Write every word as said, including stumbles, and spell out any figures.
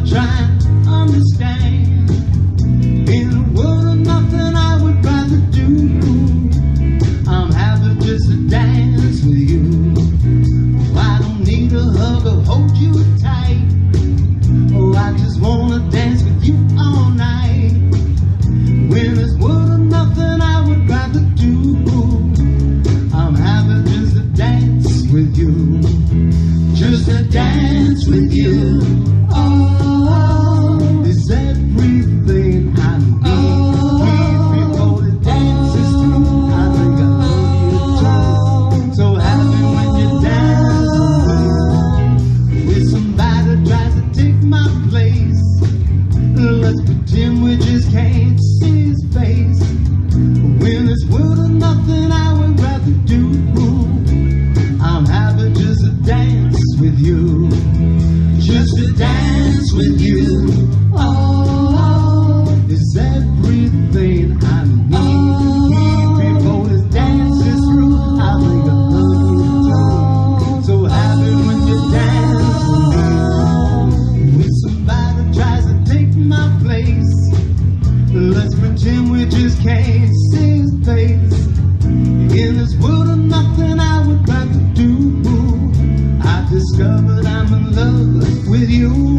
trying to understand. In a world of nothing I would rather do, I'm happy just to dance with you. I don't need a hug or hold you tight. Oh, I just wanna dance with you all night. When this world of nothing I would rather do, I'm happy just to dance with you. Just to dance with you. Oh, is everything I need. Oh, before the dance is through, I think I love you too. So happy when you dance with somebody that tries to take my place. Let's pretend we just can't see his face. When this world of nothing I would rather do, I'm happy just to dance with you. Just to dance with you. Oh, it's everything I need. Oh, before this dance is through, I think I love you too. So happy when you dance with me. With somebody that tries to take my place. Let's pretend we just can't see his face. In this world of nothing I would rather do, I discovered I'm in love with you.